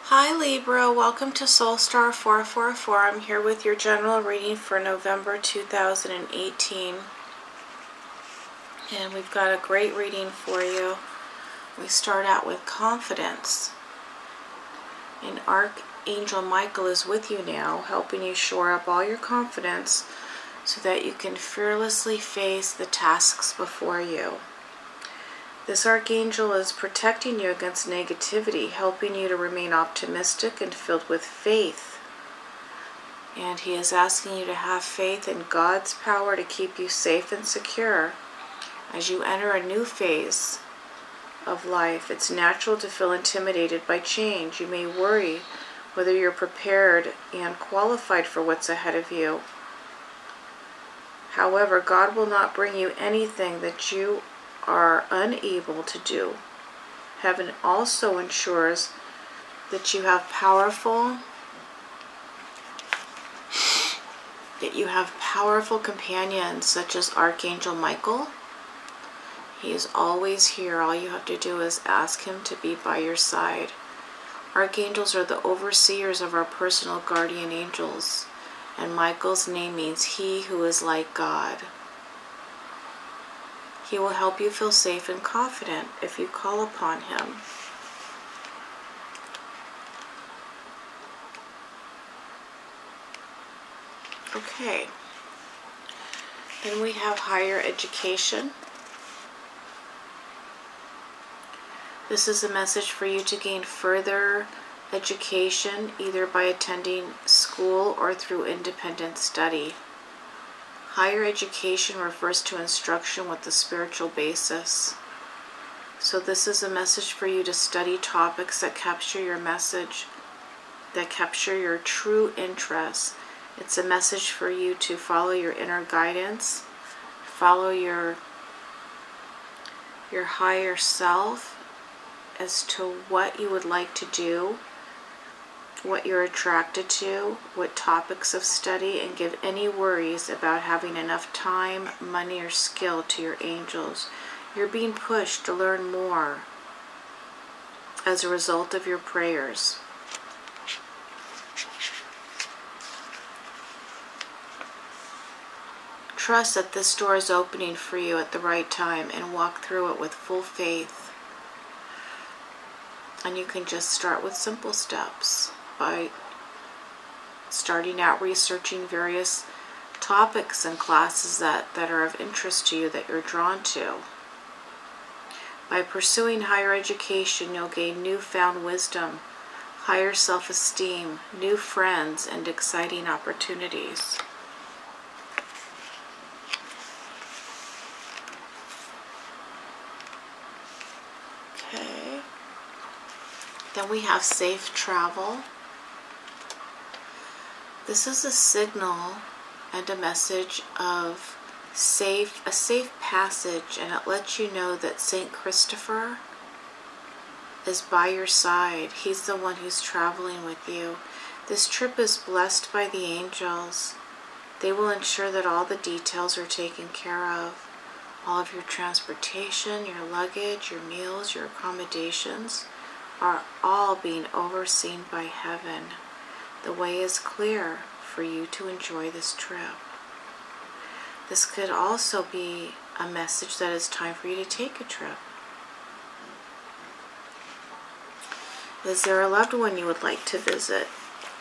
Hi Libra, welcome to Soulstar 444. I'm here with your general reading for November 2018. And we've got a great reading for you. We start out with confidence. And Archangel Michael is with you now, helping you shore up all your confidence so that you can fearlessly face the tasks before you. This archangel is protecting you against negativity, helping you to remain optimistic and filled with faith. And he is asking you to have faith in God's power to keep you safe and secure. As you enter a new phase of life, it's natural to feel intimidated by change. You may worry whether you're prepared and qualified for what's ahead of you. However, God will not bring you anything that you are unable to do. Heaven also ensures that you have powerful companions such as Archangel Michael. He is always here. All you have to do is ask him to be by your side. Archangels are the overseers of our personal guardian angels, and Michael's name means he who is like God. He will help you feel safe and confident if you call upon him. Okay. Then we have higher education. This is a message for you to gain further education, either by attending school or through independent study. Higher education refers to instruction with a spiritual basis. So this is a message for you to study topics that capture your message, that capture your true interests. It's a message for you to follow your inner guidance, follow your higher self as to what you would like to do, what you're attracted to, what topics of study, and give any worries about having enough time, money, or skill to your angels. You're being pushed to learn more as a result of your prayers. Trust that this door is opening for you at the right time and walk through it with full faith. And you can just start with simple steps by starting out researching various topics and classes that are of interest to you, that you're drawn to. By pursuing higher education, you'll gain newfound wisdom, higher self-esteem, new friends, and exciting opportunities. Okay. Then we have safe travel. This is a signal and a message of a safe passage, and it lets you know that Saint Christopher is by your side. He's the one who's traveling with you. This trip is blessed by the angels. They will ensure that all the details are taken care of. All of your transportation, your luggage, your meals, your accommodations are all being overseen by heaven. The way is clear for you to enjoy this trip. This could also be a message that it's time for you to take a trip. Is there a loved one you would like to visit?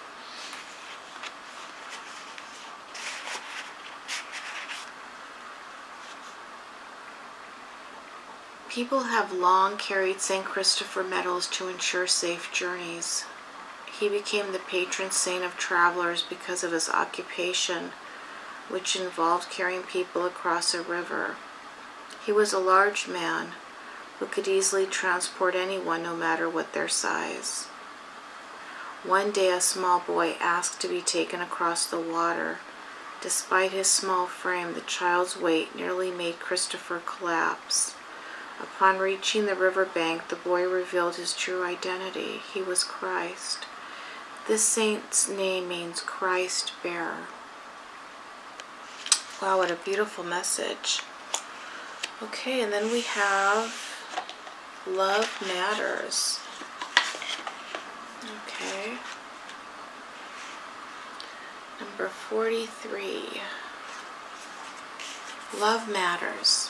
People have long carried St. Christopher medals to ensure safe journeys. He became the patron saint of travelers because of his occupation, which involved carrying people across a river. He was a large man who could easily transport anyone, no matter what their size. One day, a small boy asked to be taken across the water. Despite his small frame, the child's weight nearly made Christopher collapse. Upon reaching the riverbank, the boy revealed his true identity. He was Christ. This saint's name means Christ bearer. Wow, what a beautiful message. Okay, and then we have Love Matters. Okay. Number 43. Love matters.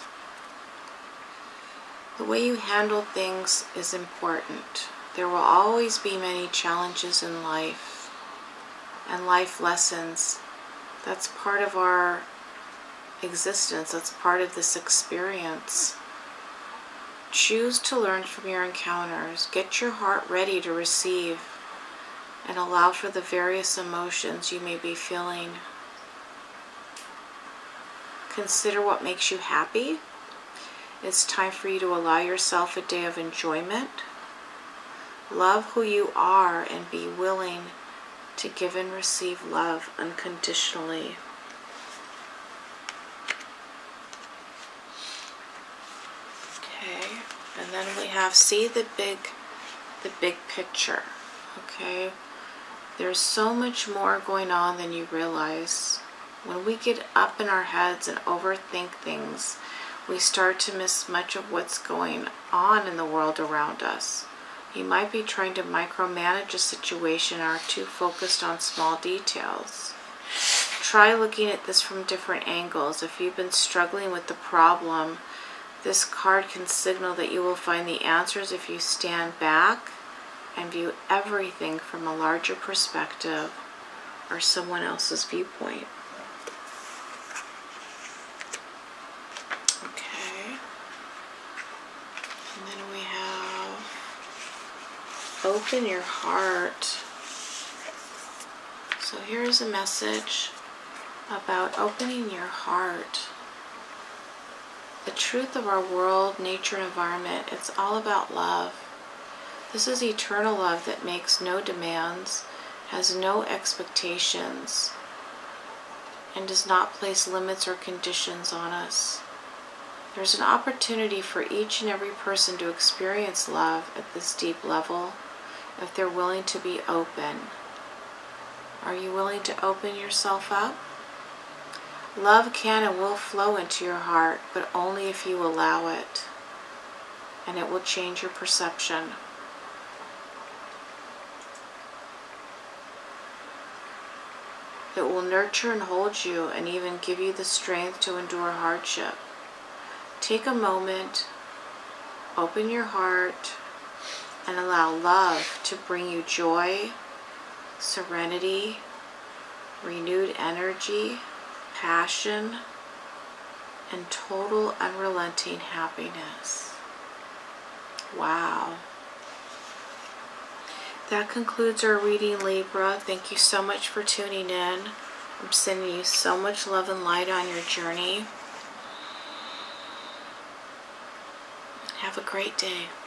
The way you handle things is important. There will always be many challenges in life and life lessons. That's part of our existence. That's part of this experience. Choose to learn from your encounters. Get your heart ready to receive and allow for the various emotions you may be feeling. Consider what makes you happy. It's time for you to allow yourself a day of enjoyment. Love who you are and be willing to give and receive love unconditionally. Okay, and then we have see the big picture. Okay, there's so much more going on than you realize. When we get up in our heads and overthink things, we start to miss much of what's going on in the world around us. You might be trying to micromanage a situation or are too focused on small details. Try looking at this from different angles. If you've been struggling with the problem, this card can signal that you will find the answers if you stand back and view everything from a larger perspective or someone else's viewpoint. Okay. And then we have open your heart. So here's a message about opening your heart. The truth of our world, nature, and environment, it's all about love. This is eternal love that makes no demands, has no expectations, and does not place limits or conditions on us. There's an opportunity for each and every person to experience love at this deep level if they're willing to be open. Are you willing to open yourself up? Love can and will flow into your heart, but only if you allow it. And it will change your perception. It will nurture and hold you and even give you the strength to endure hardship. Take a moment, open your heart, and allow love to bring you joy, serenity, renewed energy, passion, and total unrelenting happiness. Wow. That concludes our reading, Libra. Thank you so much for tuning in. I'm sending you so much love and light on your journey. Have a great day.